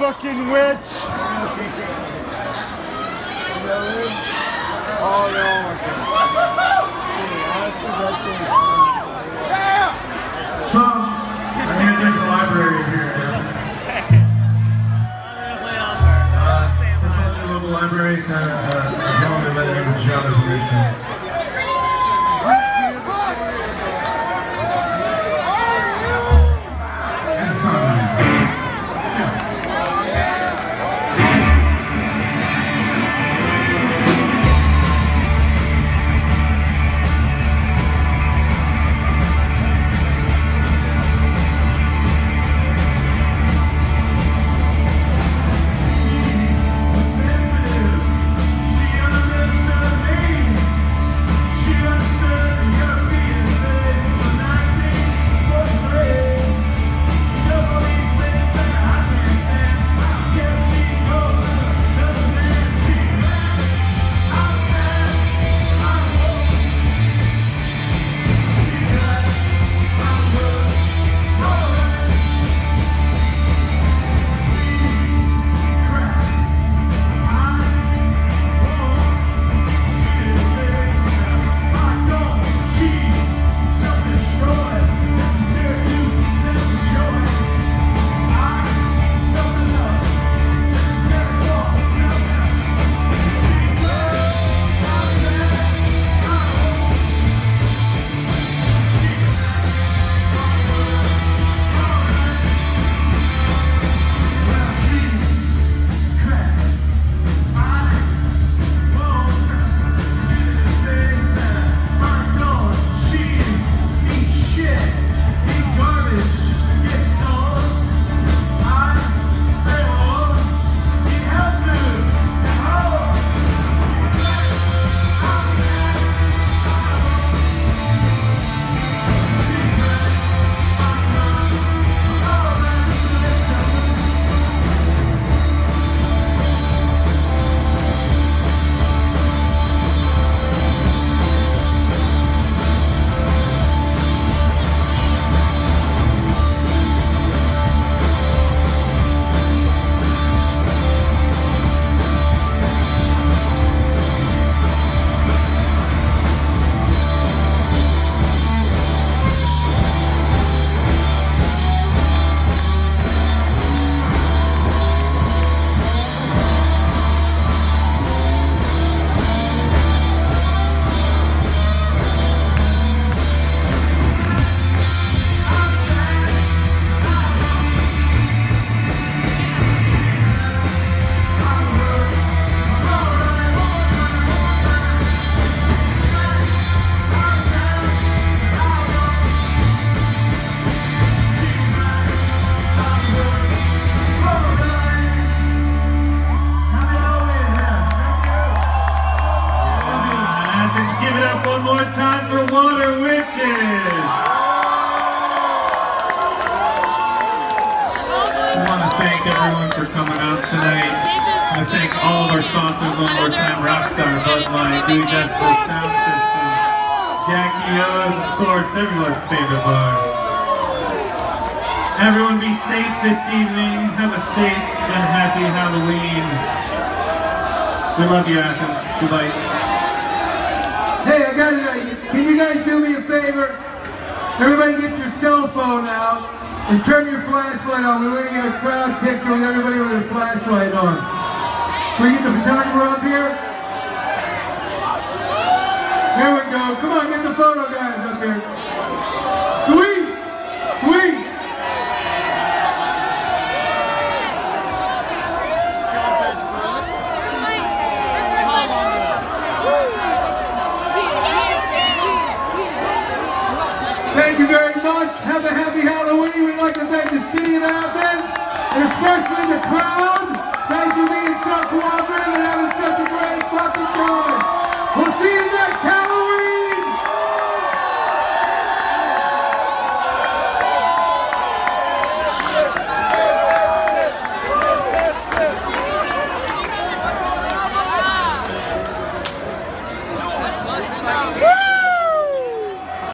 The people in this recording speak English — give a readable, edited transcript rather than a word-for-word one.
fucking witch! Oh no, my friend. So, I mean, there's a library here. This is a local library for a gentleman by the name of John Richmond. One more time for Water Witches! I want to thank everyone for coming out tonight. I want to thank all of our sponsors one more time, Rockstar, Bud Light, Dewey Decibel Sound System, Jackie O's, of course, everyone's favorite bar. Everyone be safe this evening. Have a safe and happy Halloween. We love you, Athens. Goodbye. Hey, I got it. Can you guys do me a favor? Everybody get your cell phone out and turn your flashlight on. We're going to get a crowd picture with everybody with their flashlight on. Can we get the photographer up here? There we go. Come on, get the photo guys up here. Sweet! Sweet! Thank you very much. Have a happy Halloween. We'd like to thank the city of Athens, and especially the crowd. Thank you for being so cooperative and having such a great fucking time. We'll see you next Halloween. Woo!